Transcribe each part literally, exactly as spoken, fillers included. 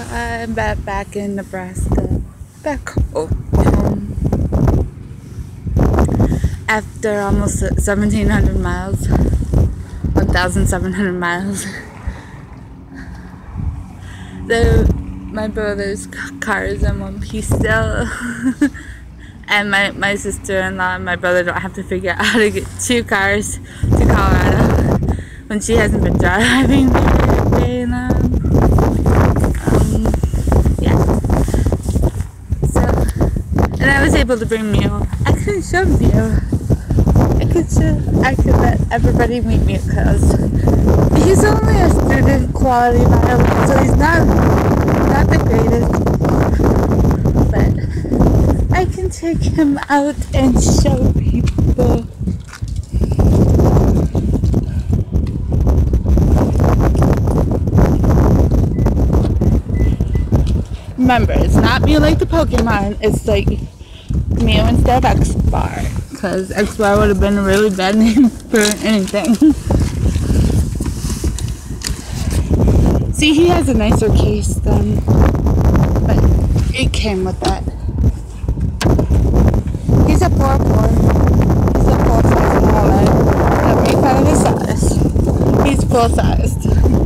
I'm back, back in Nebraska, back home. After almost seventeen hundred miles, one thousand seven hundred miles. The, my brother's car is in one piece still. And my, my sister-in-law and my brother don't have to figure out how to get two cars to Colorado when she hasn't been driving very long. Um, yeah. So, and I was able to bring Mew. I couldn't show Mew. I could show, I could let everybody meet Mew because he's only a student quality violin, so he's not, not the greatest. But I can take him out and show people. Remember, it's not Mew like the Pokemon, it's like Mew instead of X-Bar, because X-Bar would have been a really bad name for anything. See, he has a nicer case than, but it came with that. He's a four four. He's a full-size wallet. Don't make fun of his size. He's full-sized.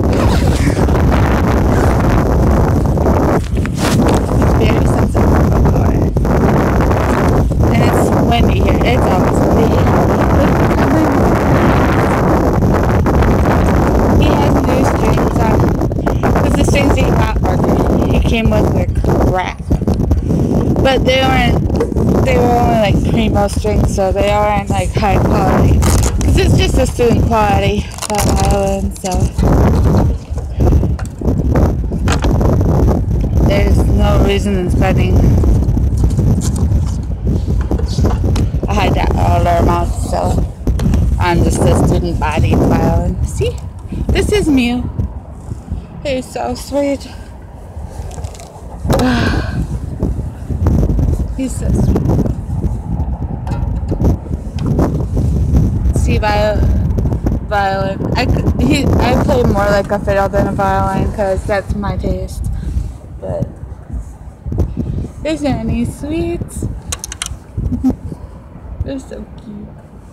He's very sensitive to power. And it's windy here. It's always windy. He has new strings on. Because the strings ain't not working. He came with their crap. But they weren't. They were only like primo strings, so they aren't like high quality. Because it's just a student quality violin, so there's no reason in spending a high dollar amount so on just a student body violin. See? This is Mew. He's so sweet. He's so sweet. See, viol violin. I, he, I play more like a fiddle than a violin because that's my taste. But isn't any sweets? They're so cute.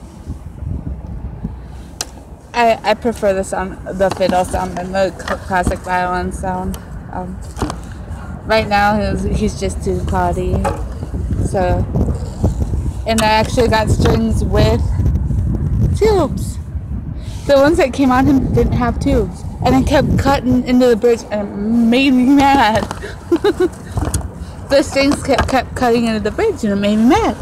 I I prefer the sound, the fiddle sound, than the classic violin sound. Um, right now he's he's just too quality. So, and I actually got strings with tubes. The ones that came on him didn't have tubes, and I kept cutting into the bridge, and it made me mad. The strings kept, kept cutting into the bridge, and it made me mad.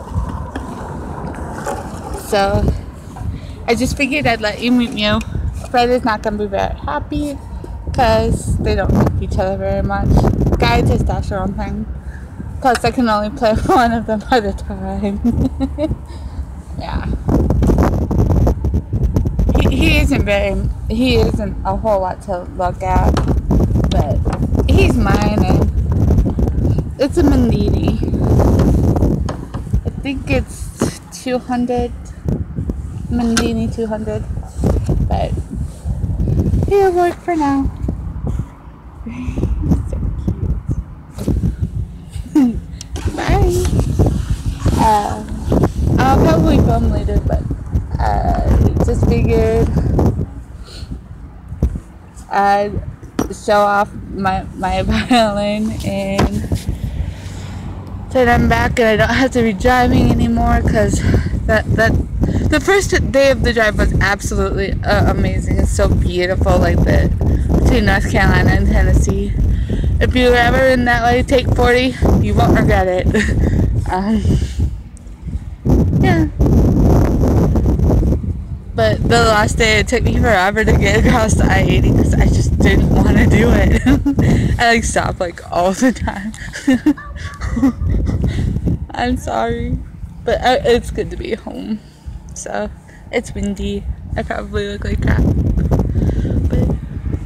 So I just figured I'd let you meet Mew. Fred is not gonna be very happy because they don't like each other very much. Guy testosterone thing. Plus, I can only play one of them at a time. Yeah. He, he isn't very, he isn't a whole lot to look at, but he's mine, and it's a Mandini. I think it's two hundred, Mandini two hundred, but he'll work for now. Bye. Uh, I'll probably film later, but I just figured I'd show off my my violin and then I'm back and I don't have to be driving anymore because that that the first day of the drive was absolutely uh, amazing. It's so beautiful, like the between North Carolina and Tennessee. If you were ever in that way, take forty. You won't regret it. um, yeah. But the last day, it took me forever to get across the I eighty because I just didn't want to do it. I like stopped like all the time. I'm sorry, but I, it's good to be home. So it's windy. I probably look like crap, but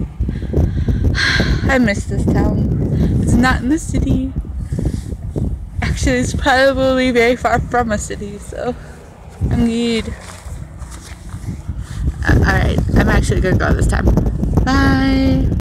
I miss this town. It's not in the city. Actually, it's probably very far from a city, so I'm good. Uh, Alright, I'm actually gonna go this time. Bye!